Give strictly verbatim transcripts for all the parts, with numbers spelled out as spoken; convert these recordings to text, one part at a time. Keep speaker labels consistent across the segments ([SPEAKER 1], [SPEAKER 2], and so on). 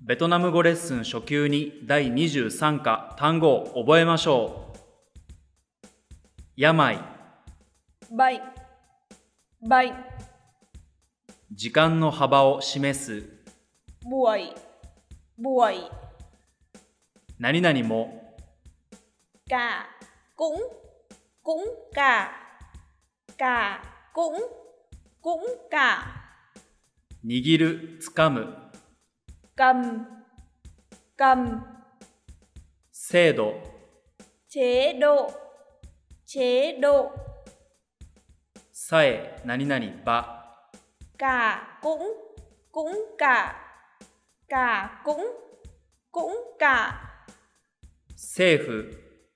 [SPEAKER 1] ベトナム語レッスン初級にだいにじゅうさん課単語を覚えましょう。病、
[SPEAKER 2] bệnh, bệnh,
[SPEAKER 1] 時間の幅を示す。
[SPEAKER 2] buổi, buổi,
[SPEAKER 1] 何々も、
[SPEAKER 2] cả, cũng, cũng cả, cả, cũng, cũng cả,
[SPEAKER 1] 握る、つかむ。
[SPEAKER 2] cầm, cầm,
[SPEAKER 1] 制度、
[SPEAKER 2] chế độ, chế độ,
[SPEAKER 1] さえ、何々ば。
[SPEAKER 2] cả, cũng, cũng cả, cả, cũng, cũng cả,
[SPEAKER 1] 政府、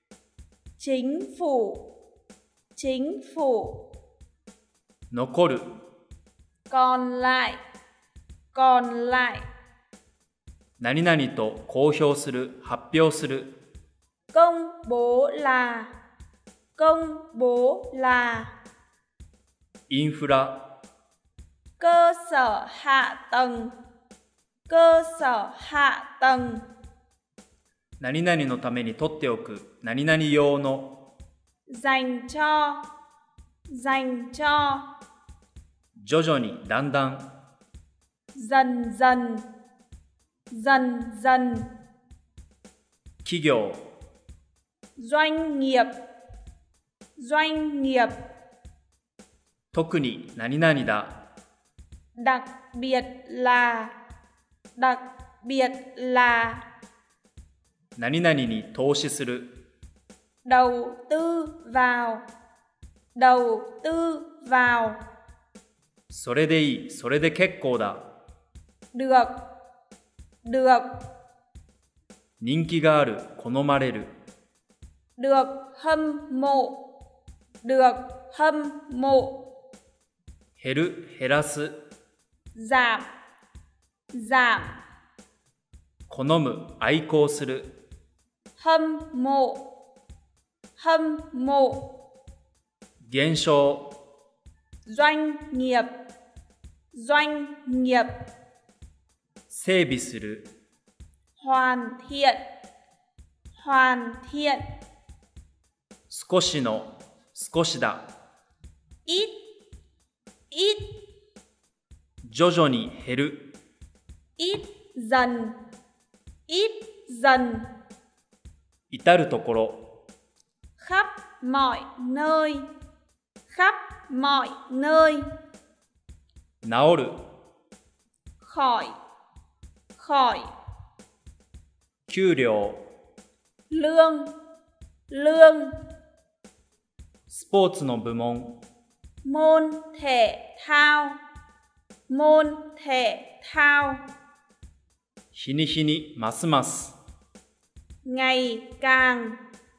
[SPEAKER 2] chính phủ, chính phủ,
[SPEAKER 1] 残る。
[SPEAKER 2] còn lại, còn lại,
[SPEAKER 1] 何々と公表する、発表する。
[SPEAKER 2] công bố là, công bố là,
[SPEAKER 1] インフラ、
[SPEAKER 2] cơ sở hạ tầng, cơ sở hạ tầng,
[SPEAKER 1] 何々のために取っておく、何々用の。
[SPEAKER 2] dành cho, dành cho,
[SPEAKER 1] 徐々に、だんだん。
[SPEAKER 2] dần dần, dần dần,
[SPEAKER 1] 企業、
[SPEAKER 2] doanh nghiệp, doanh nghiệp,
[SPEAKER 1] 特に何々だ。
[SPEAKER 2] đặc biệt là, đặc biệt là,
[SPEAKER 1] 何々に投資する。
[SPEAKER 2] đầu tư vào, đầu tư vào,
[SPEAKER 1] それでいい、それで結構だ。
[SPEAKER 2] được, được,
[SPEAKER 1] 人気がある、好まれる。
[SPEAKER 2] được hâm mộ, được hâm mộ,
[SPEAKER 1] 減る、減らす。
[SPEAKER 2] giảm, giảm,
[SPEAKER 1] 好む、愛好する。
[SPEAKER 2] hâm mộ, hâm mộ,
[SPEAKER 1] 減少、
[SPEAKER 2] doanh nghiệp, doanh nghiệp,
[SPEAKER 1] 整備する。
[SPEAKER 2] hoàn thiện, hoàn thiện,
[SPEAKER 1] 少しの、少しだ。
[SPEAKER 2] ít, ít,
[SPEAKER 1] 徐々に減る。
[SPEAKER 2] ít dần, ít dần,
[SPEAKER 1] 至るところ。
[SPEAKER 2] khắp mọi nơi, khắp mọi nơi,
[SPEAKER 1] 治る。
[SPEAKER 2] khỏi, khỏi,
[SPEAKER 1] 給料。
[SPEAKER 2] lương, lương,
[SPEAKER 1] スポーツの部門。
[SPEAKER 2] môn thể thao, môn thể thao,
[SPEAKER 1] 日に日に、ますます。
[SPEAKER 2] ngày càng,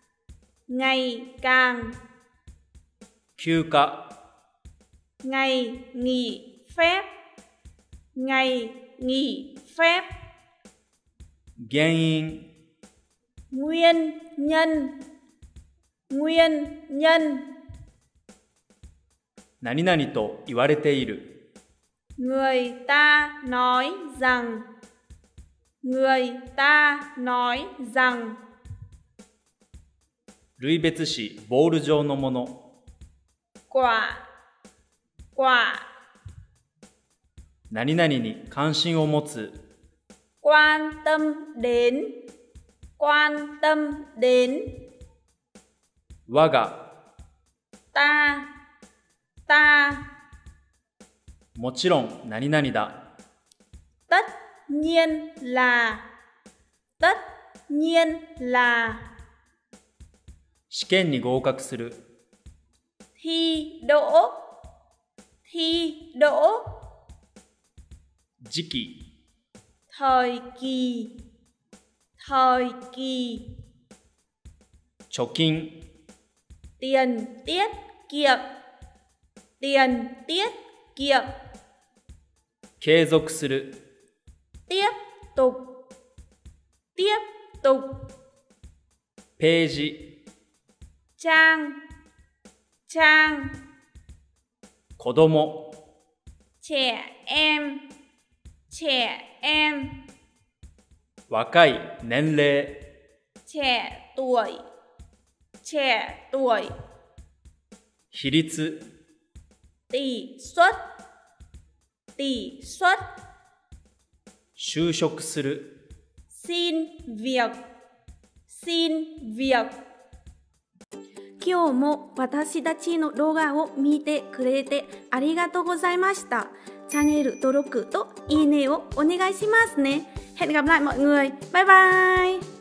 [SPEAKER 2] ngày càng,
[SPEAKER 1] 休暇。
[SPEAKER 2] ngày nghỉ phép, ngày nghỉ phép,
[SPEAKER 1] 原因。
[SPEAKER 2] nguyên nhân, nguyên nhân,
[SPEAKER 1] 何々と言われている。
[SPEAKER 2] người ta nói rằng, người ta nói rằng,
[SPEAKER 1] 類別詞、ボール状のもの。
[SPEAKER 2] quả, quả,
[SPEAKER 1] 何々に関心を持つ。
[SPEAKER 2] quan tâm đến, quan tâm đến,
[SPEAKER 1] 我が。
[SPEAKER 2] ta, ta,
[SPEAKER 1] もちろん何々だ。
[SPEAKER 2] tất nhiên là, tất nhiên là,
[SPEAKER 1] 試験に合格する。
[SPEAKER 2] thi đỗ, thi đỗ,
[SPEAKER 1] 時期。
[SPEAKER 2] thời kỳ, thời kỳ,
[SPEAKER 1] 貯金。
[SPEAKER 2] tiền tiết kiệm, tiền tiết kiệm,
[SPEAKER 1] 継続する。
[SPEAKER 2] tiếp tục, tiếp tục,
[SPEAKER 1] ページ。
[SPEAKER 2] trang, trang,
[SPEAKER 1] 子供。
[SPEAKER 2] trẻ em, trẻ em,
[SPEAKER 1] 若い、年齢。
[SPEAKER 2] trẻ tuổi, trẻ tuổi.
[SPEAKER 1] 比率。
[SPEAKER 2] tỷ suất, tỷ suất.
[SPEAKER 1] 就職する。
[SPEAKER 2] xin việc, xin việc. 今日も私たちの動画を見てくれてありがとうございました。チャンネル登録といいねをお願いしますね。Hẹn gặp lại mọi người. Bye bye!